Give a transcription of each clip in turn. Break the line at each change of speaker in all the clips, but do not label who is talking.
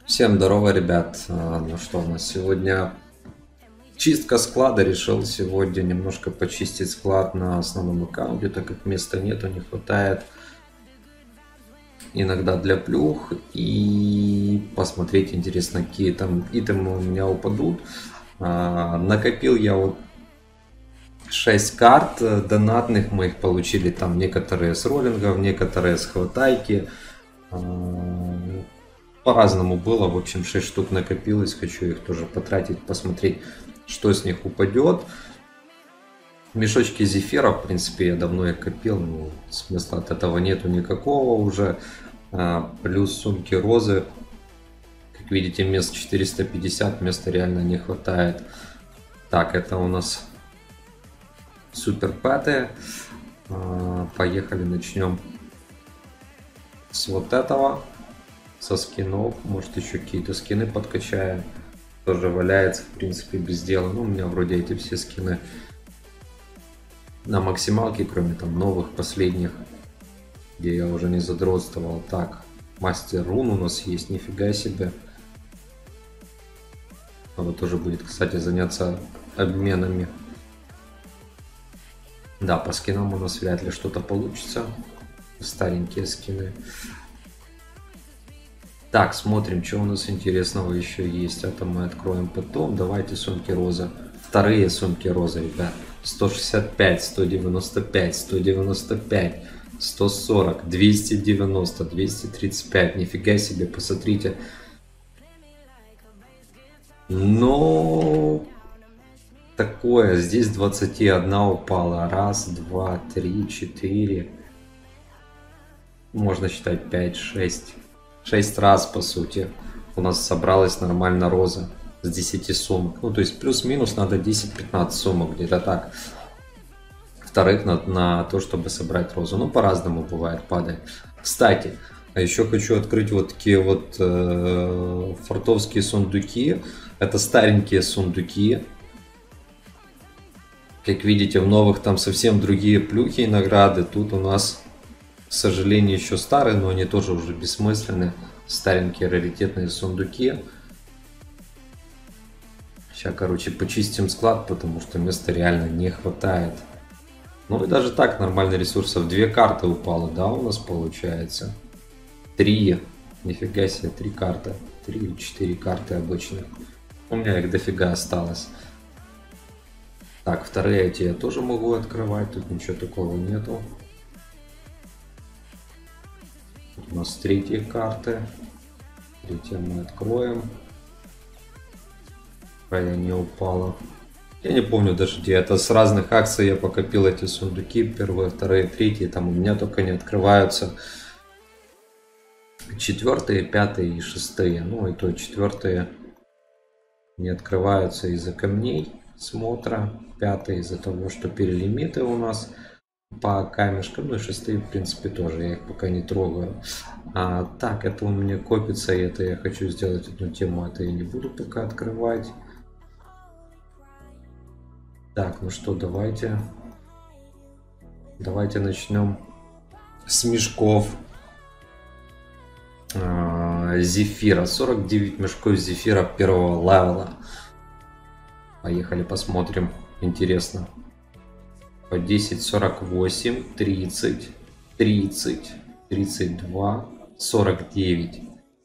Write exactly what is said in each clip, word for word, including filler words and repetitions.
Всем здорово, ребят. А, Ну что, у нас сегодня чистка склада. Решил сегодня немножко почистить склад на основном аккаунте, так как места нету, не хватает иногда для плюх. И посмотреть, интересно, какие там итемы у меня упадут. А, Накопил я вот шесть карт э, донатных. Мы их получили там некоторые с роллингов, некоторые с хватайки. А, По-разному было, в общем, шесть штук накопилось, хочу их тоже потратить, посмотреть, что с них упадет. Мешочки зефира, в принципе, я давно их копил, но смысла от этого нету никакого уже. А, плюс сумки розы, как видите, мест четыреста пятьдесят, места реально не хватает. Так, это у нас супер пэты. А, поехали, начнем с вот этого. Со скинов, может еще какие-то скины подкачаем. Тоже валяется, в принципе, без дела. Ну, у меня вроде эти все скины на максималке, кроме там новых, последних, где я уже не задротствовал. Так, мастер рун у нас есть, нифига себе. Надо тоже будет, кстати, заняться обменами. Да, по скинам у нас вряд ли что-то получится. Старенькие скины. Так, смотрим, что у нас интересного еще есть. Это мы откроем потом. Давайте сумки роза. Вторые сумки роза, ребят. сто шестьдесят пять, сто девяносто пять, сто девяносто пять, сто сорок, двести девяносто, двести тридцать пять. Нифига себе, посмотрите. Но такое. Здесь двадцать один упала. Раз, два, три, четыре. Можно считать пять, шесть. шесть раз, по сути, у нас собралась нормально роза с десяти сумок. Ну, то есть плюс-минус надо десять-пятнадцать сумок, где-то так. Вторых на, на то, чтобы собрать розу. Ну, по-разному бывает, падает. Кстати, а еще хочу открыть вот такие вот э, фартовские сундуки. Это старенькие сундуки. Как видите, в новых там совсем другие плюхи и награды. Тут у нас, к сожалению, еще старые, но они тоже уже бессмысленные. Старенькие раритетные сундуки. Сейчас, короче, почистим склад, потому что места реально не хватает. Ну и даже так нормально ресурсов. Две карты упало, да, у нас получается. Три. Нифига себе, три карты. Три или четыре карты обычных. У меня их дофига осталось. Так, вторые эти я тоже могу открывать. Тут ничего такого нету. У нас третьи карты. Третья мы откроем. Какая не упала. Я не помню даже где. Это с разных акций я покопил эти сундуки. Первые, вторые, третьи. Там у меня только не открываются. Четвертые, пятые и шестые. Ну и то четвертые не открываются из-за камней смотра. Пятые из-за того, что перелимиты у нас по камешкам, ну и шестые, в принципе, тоже, я их пока не трогаю. А, так, это у меня копится, и это я хочу сделать одну тему, это я не буду пока открывать. Так, ну что, давайте, давайте начнем с мешков а, зефира. сорок девять мешков зефира первого левела. Поехали, посмотрим, интересно. По десять, сорок восемь, тридцать, тридцать, тридцать два, сорок девять.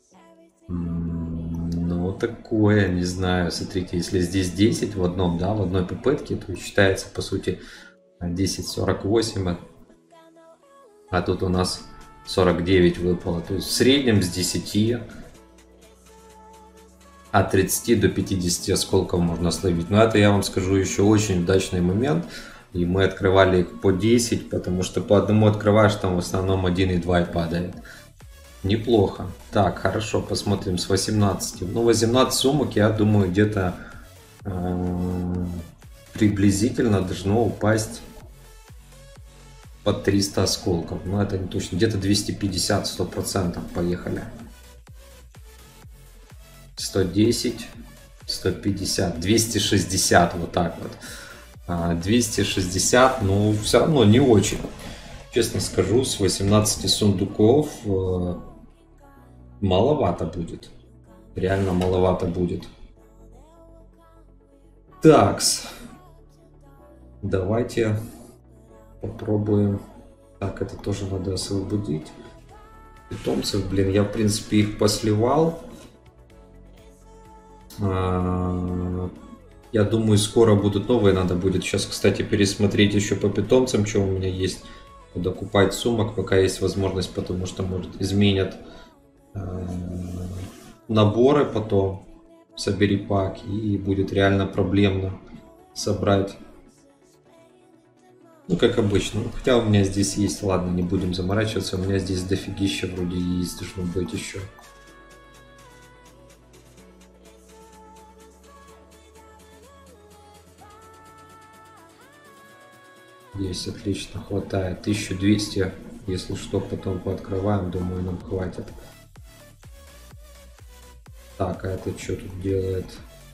Ну, такое, не знаю. Смотрите, если здесь десять в одном, да, в одной попытке, то считается, по сути, десять, сорок восемь. А тут у нас сорок девять выпало. То есть в среднем с десяти от тридцати до пятидесяти осколков можно словить. Но это, я вам скажу, еще очень удачный момент. И мы открывали их по десять, потому что по одному открываешь, там в основном один и два и падает. Неплохо. Так, хорошо, посмотрим с восемнадцати. Ну, восемнадцать сумок, я думаю, где-то э, приблизительно должно упасть под триста осколков. Но это не точно. Где-то двести пятьдесят, сто процентов. Поехали. сто десять, сто пятьдесят, двести шестьдесят, вот так вот. двести шестьдесят, но все равно не очень. Честно скажу, с восемнадцати сундуков э, маловато будет. реально маловато будет. Такс. Давайте попробуем. Так, это тоже надо освободить. Питомцев, блин, я в принципе их посливал. Я думаю, скоро будут новые. Надо будет сейчас, кстати, пересмотреть еще по питомцам, что у меня есть. Буду купать сумок, пока есть возможность, потому что, может, изменят наборы потом. Собери пак, и будет реально проблемно собрать. Ну, как обычно. Хотя у меня здесь есть, ладно, не будем заморачиваться. У меня здесь дофигища вроде есть, должно быть еще. Есть, отлично, хватает. тысяча двести, если что, потом пооткрываем, думаю, нам хватит. Так, а это что тут делает?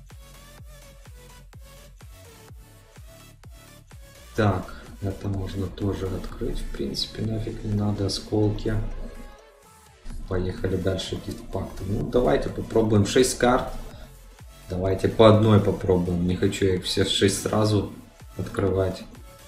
Так, это можно тоже открыть, в принципе, нафиг не надо, осколки. Поехали дальше, гифт-пакты. Ну, давайте попробуем шесть карт. Давайте по одной попробуем, не хочу их все шесть сразу открывать.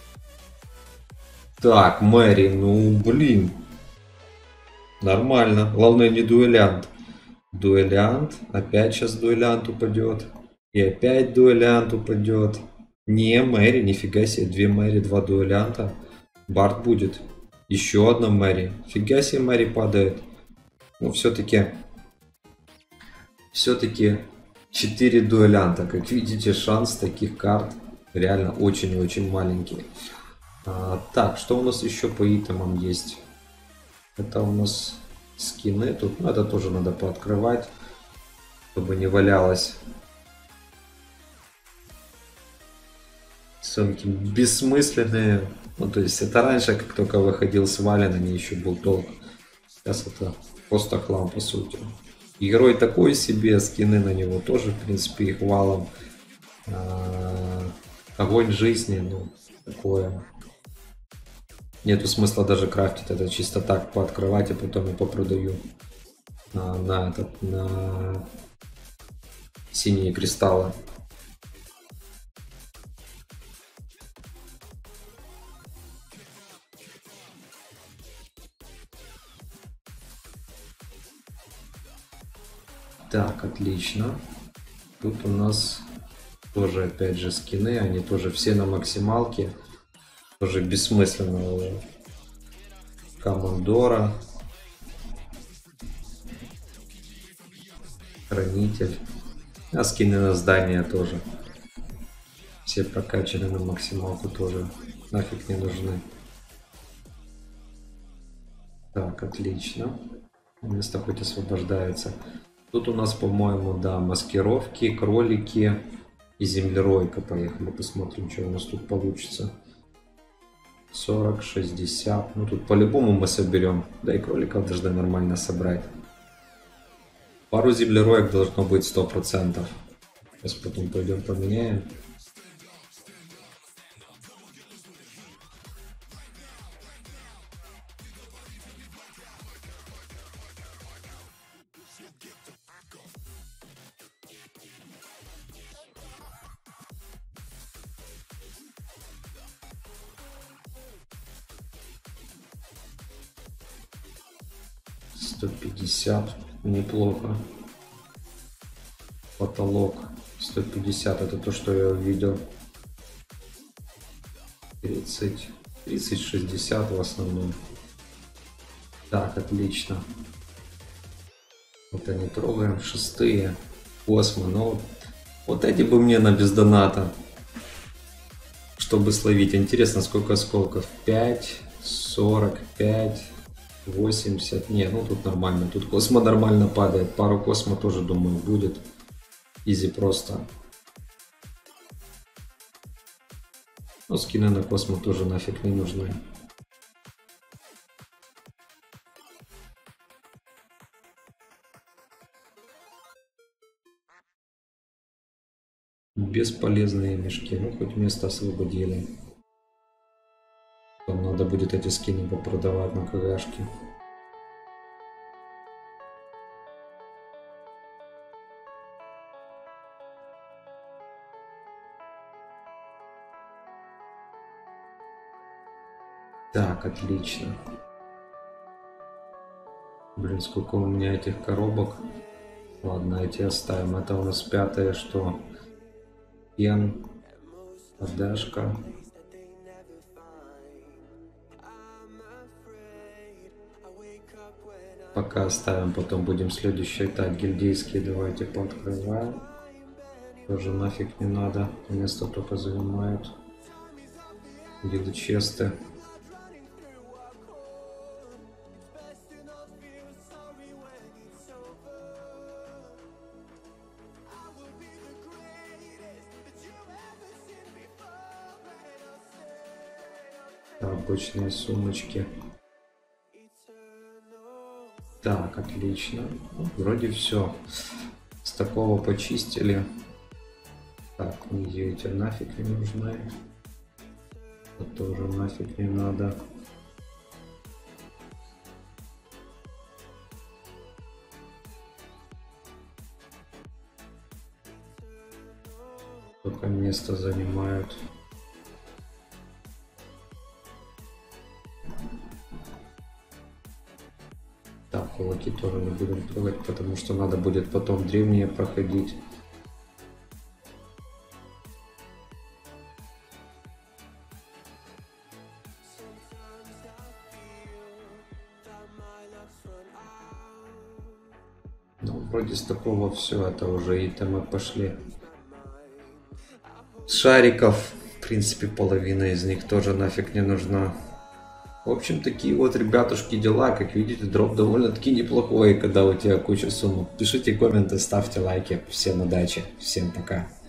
Так, Мэри, ну блин. Нормально. Главное не дуэлянт. Дуэлянт. Опять сейчас дуэлянт упадет. И опять дуэлянт упадет. Не, Мэри, нифига себе. Две Мэри, два дуэлянта. Барт будет. Еще одна Мэри. Фига себе Мэри падает. Ну, все-таки... Все-таки четыре дуэлянта. Как видите, шанс таких карт реально очень и очень маленький. А, так, что у нас еще по итемам есть? Это у нас скины. Тут, ну, это тоже надо пооткрывать, чтобы не валялось. Сумки бессмысленные. Ну, то есть, это раньше, как только выходил с Вален, они еще был толк. Сейчас это просто хлам, по сути. Герой такой себе, скины на него тоже, в принципе, их валом. А, огонь жизни, ну, такое. Нету смысла даже крафтить, это чисто так пооткрывать, и потом я попродаю на, на, этот, на синие кристаллы. Так, отлично. Тут у нас тоже опять же скины, они тоже все на максималке. Тоже бессмысленного командора, хранитель, а скины на здание тоже все прокачаны на максималку, тоже нафиг не нужны. Так, отлично, место хоть освобождается. Тут у нас, по-моему, да, маскировки, кролики и землеройка. Поехали посмотрим, что у нас тут получится. сорок, шестьдесят. Ну тут по-любому мы соберем. Да и кроликов должны нормально собрать. Пару землероек должно быть сто процентов. Сейчас потом пойдем поменяем. сто пятьдесят, неплохо. Потолок сто пятьдесят, это то, что я увидел. тридцать, тридцать, шестьдесят в основном. Так, отлично. Это не трогаем. Шестые. Космо. Но вот эти бы мне на бездоната, чтобы словить. Интересно, сколько осколков? пять, сорок пять. восемьдесят, не, ну тут нормально, тут космо нормально падает, пару космо тоже, думаю, будет, изи просто. Но скины на космо тоже нафиг не нужны. Бесполезные мешки, ну хоть место освободили. Там надо будет эти скины попродавать на КГшке. Так, отлично. Блин, сколько у меня этих коробок. Ладно, эти оставим. Это у нас пятое, что? Кен, Адашка. Пока оставим, потом будем следующий. Так, гильдейские давайте пооткрываем. Тоже нафиг не надо. Место только занимают. Гильдчесты. Обычные сумочки. Так, отлично. Ну, вроде все. С такого почистили. Так, мне эти нафиг не нужны. Это тоже нафиг не надо. Только место занимают. Так, кулаки тоже не будем трогать, потому что надо будет потом древние проходить. Ну, вроде с такого все, это уже итемы пошли. Шариков, в принципе, половина из них тоже нафиг не нужна. В общем, такие вот, ребятушки, дела. Как видите, дроп довольно-таки неплохой, когда у тебя куча сумок. Пишите комменты, ставьте лайки. Всем удачи, всем пока.